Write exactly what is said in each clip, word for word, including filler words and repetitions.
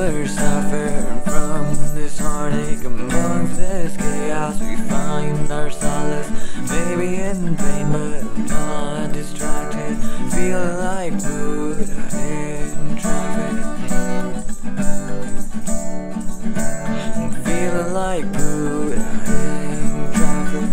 we're suffering from this heartache. Amongst this chaos we find our solace. Maybe in pain but I'm not distracted. Feeling like Buddha in traffic. Feeling like Buddha in traffic.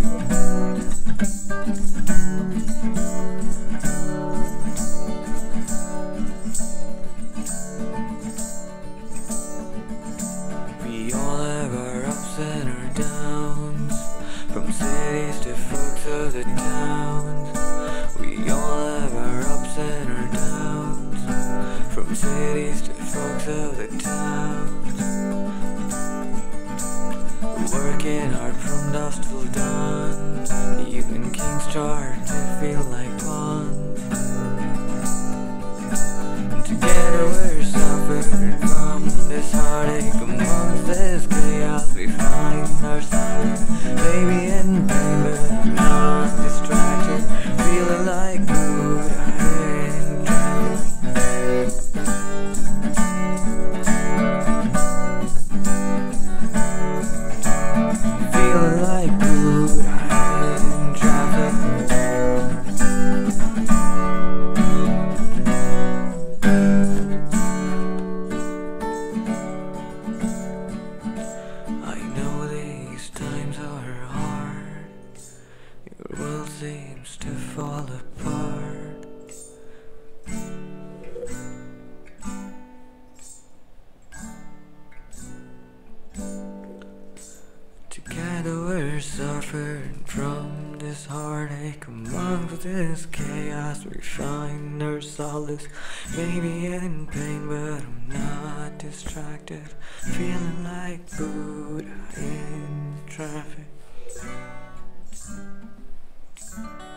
We all have our ups and our downs, from cities to folks of the towns. We all have our ups and our downs, from cities to folks of the towns. Working hard from dusk till dawn, even kings start to feel like pawns. Together we're suffering from this heartache. Amongst this chaos we find our solace. Maybe in pain but not distracted. Feeling like Buddha in traffic. Feeling like Buddha in traffic. I know these times are hard. Your world seems to fall apart. Together we're suffering from this heartache. Amongst this chaos we find our solace. Maybe in pain but I'm not distracted. Feeling like Buddha in traffic.